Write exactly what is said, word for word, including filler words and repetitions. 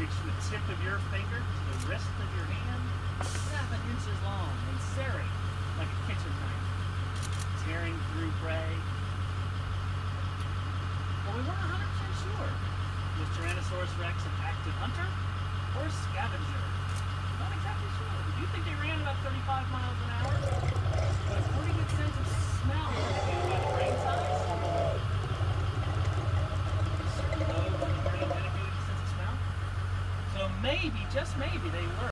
reach from the tip of your finger to the wrist of your hand, seven inches long and serrated like a kitchen knife, tearing through prey. But we weren't one hundred percent sure. Was Tyrannosaurus rex an active hunter or a scavenger? Not exactly sure. We do think they ran about thirty-five miles an hour, but a pretty good sense of smell indicated by the brain size. Certain lobe on the brain indicated a sense of smell. So maybe, just maybe, they were